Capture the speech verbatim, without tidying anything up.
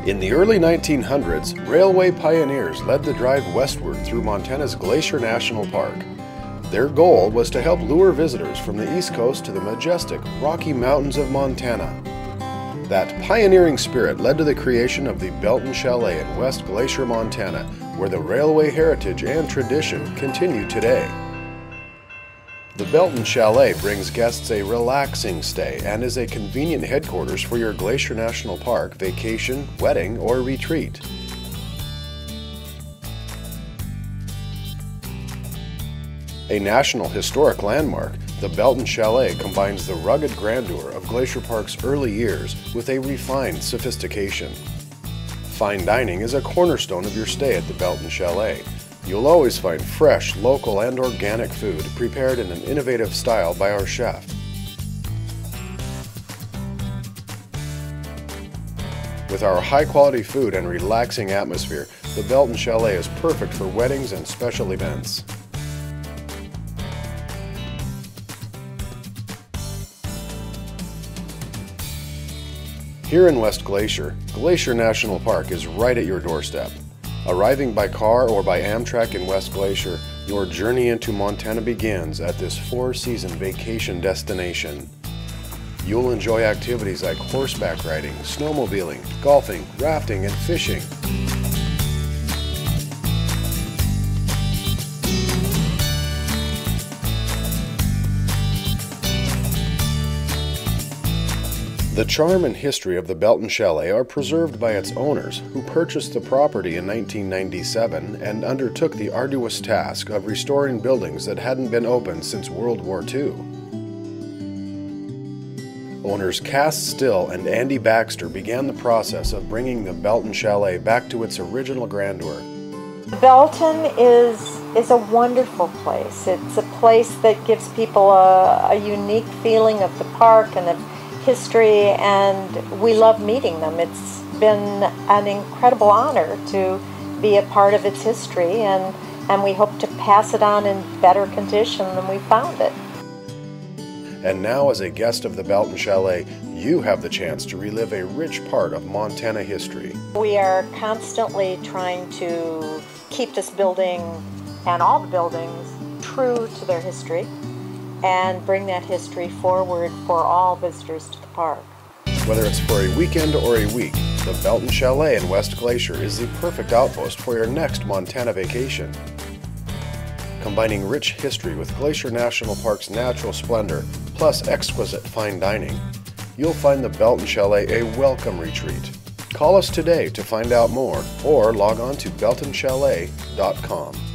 In the early nineteen hundreds, railway pioneers led the drive westward through Montana's Glacier National Park. Their goal was to help lure visitors from the East Coast to the majestic Rocky Mountains of Montana. That pioneering spirit led to the creation of the Belton Chalet in West Glacier, Montana, where the railway heritage and tradition continue today. The Belton Chalet brings guests a relaxing stay and is a convenient headquarters for your Glacier National Park vacation, wedding, or retreat. A National Historic Landmark, the Belton Chalet combines the rugged grandeur of Glacier Park's early years with a refined sophistication. Fine dining is a cornerstone of your stay at the Belton Chalet. You'll always find fresh, local, and organic food prepared in an innovative style by our chef. With our high-quality food and relaxing atmosphere, the Belton Chalet is perfect for weddings and special events. Here in West Glacier, Glacier National Park is right at your doorstep. Arriving by car or by Amtrak in West Glacier, your journey into Montana begins at this four-season vacation destination. You'll enjoy activities like horseback riding, snowmobiling, golfing, rafting, and fishing. The charm and history of the Belton Chalet are preserved by its owners, who purchased the property in nineteen ninety-seven and undertook the arduous task of restoring buildings that hadn't been opened since World War Two. Owners Cass Still and Andy Baxter began the process of bringing the Belton Chalet back to its original grandeur. Belton is, is a wonderful place. It's a place that gives people a, a unique feeling of the park and of history, and we love meeting them. It's been an incredible honor to be a part of its history, and, and we hope to pass it on in better condition than we found it. And now, as a guest of the Belton Chalet, you have the chance to relive a rich part of Montana history. We are constantly trying to keep this building and all the buildings true to their history and bring that history forward for all visitors to the park. Whether it's for a weekend or a week, the Belton Chalet in West Glacier is the perfect outpost for your next Montana vacation. Combining rich history with Glacier National Park's natural splendor, plus exquisite fine dining, you'll find the Belton Chalet a welcome retreat. Call us today to find out more, or log on to belton chalet dot com.